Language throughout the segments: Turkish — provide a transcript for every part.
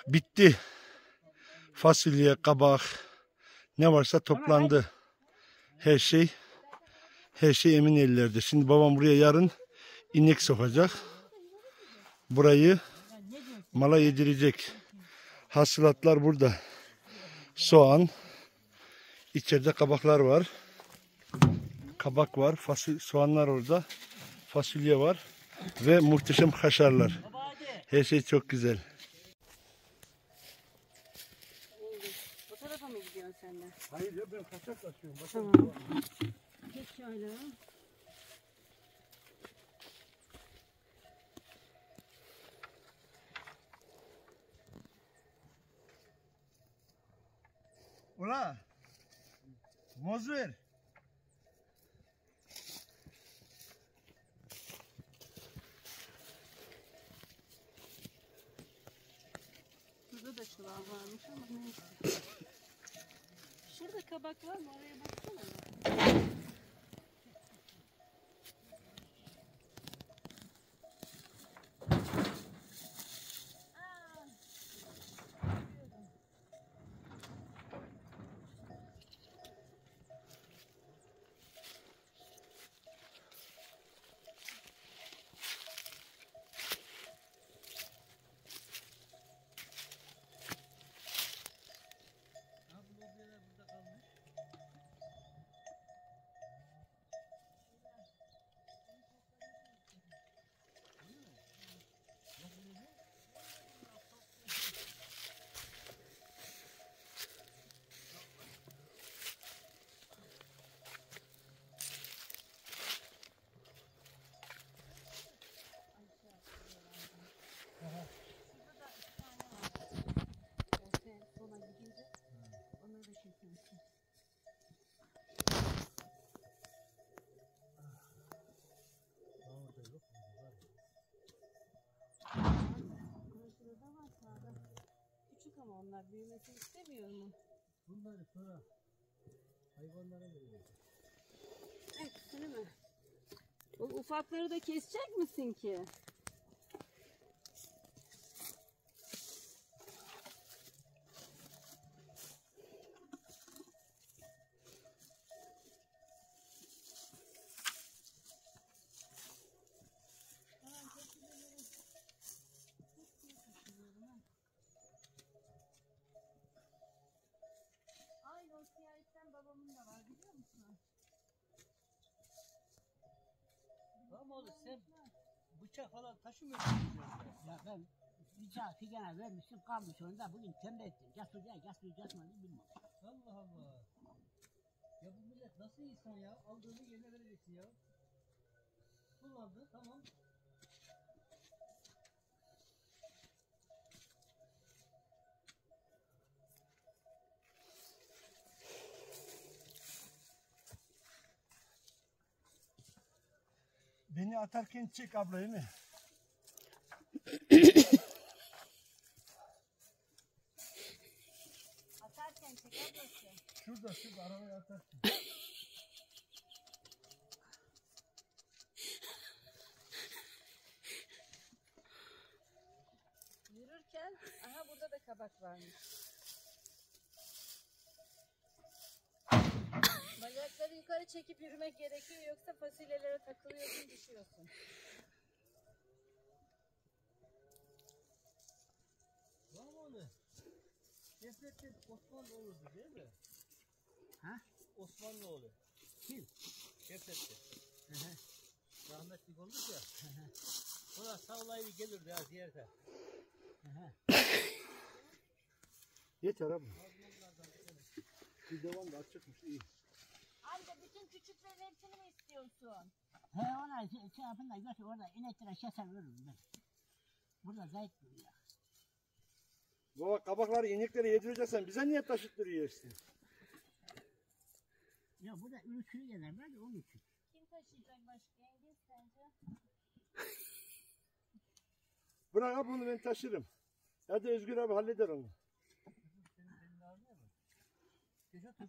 Bitti. Fasulye, kabak, ne varsa toplandı. Her şey emin ellerde. Şimdi babam buraya yarın inek sokacak. Burayı mala yedirecek. Hasılatlar burada. Soğan, içeride kabaklar var. Kabak var, soğanlar orada. Fasulye var ve muhteşem kaşarlar. Her şey çok güzel. O tarafa mı gidiyorsun sen de? Hayır ya, ben kaçak taşıyorum. Tamam. Geç şöyle. Ula! Moz ver. Burada da çılar varmış ama neyse. Şurada kabak var mı? Oraya baksana. Küçük ama onlar büyümesini istemiyor mu? Bunları sonra hayvanlara veriyoruz. Hepsini mi? O ufakları da kesecek misin ki? Aynı o siyahetten babamın da var biliyor musun? Tamam oğlum, sen bıçak falan taşımıyor musun? Ya ben bıçağı figana vermişim, kalmış onda, bugün tembih ettim. Yaslayacağım bilmem. Allah Allah. Ya bu millet nasıl insan ya? Aldığını yerine vereceksin ya. Kullandı, tamam. Beni atarken çek ablayı mı? Atarken çek ablası. Şurada arabaya atarsın. Yürürken, aha burada da kabak varmış. Bacakları yukarı çekip yürümek gerekiyor yoksa fasulyelere takılıyorsun, düşüyorsun. Tamam oğlum. Şefrettin Osmanoğlu'du değil mi? Ha? Osmanoğlu. Kim? Şefrettin. Rahmetlik olmuş ya. O da sağlayıp gelirdi ya ziyarete. Yeter abi. Bir devam da açıkmış, iyi. Amca bütün küçüklerin hepsini mi istiyorsun? He ona şey yapın da götür orada ineklere keser veririm ben. Burada zayıf duruyor. Baba kabakları ineklere yedireceksen bize niye taşıttırıyorsun? Ya burada ürkülü gelir var ya onun için. Kim taşıyacak başka yenge sence? Bırak abi, bunu ben taşırım. Hadi Özgür abi halleder onu. Geç otur.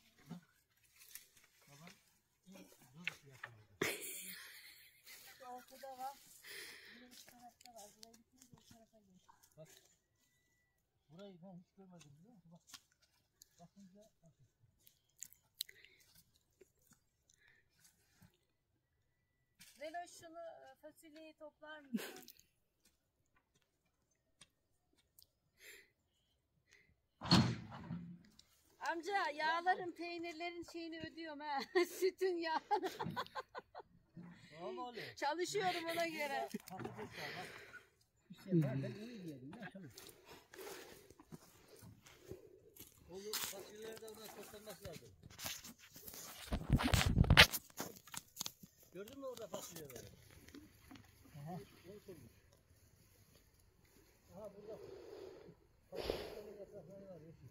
Baban zor iş yapıyor. kapıda var. Bir üst tarafta var. Buraya gittiğimiz o tarafa geç. Burayı ben hiç görmedim biliyor musun? Bak. Bakınca bakın. Zelo şunu fasulyeyi toplar mısın? Amca yağların peynirlerin şeyini ödüyorum ha. Sütün yağını. Tamam oğlum. Çalışıyorum ona göre. Patates var bak. İşte ben onu diyelim. Ne çalış. Oğlum fasulyeleri de oradan toplanması lazım. Gördün mü orada fasulyeleri? Aha. Onu sormuş. Aha burada. Fasulyenin yaprakları var. Yeşil.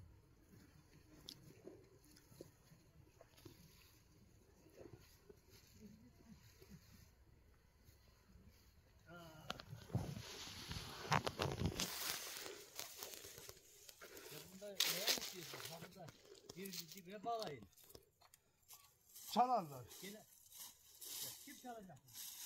Ya bunda neye istiyorsun? Ha burada bir dibe bağlayın. Çalarlar. Gene. Ya kim çalacak?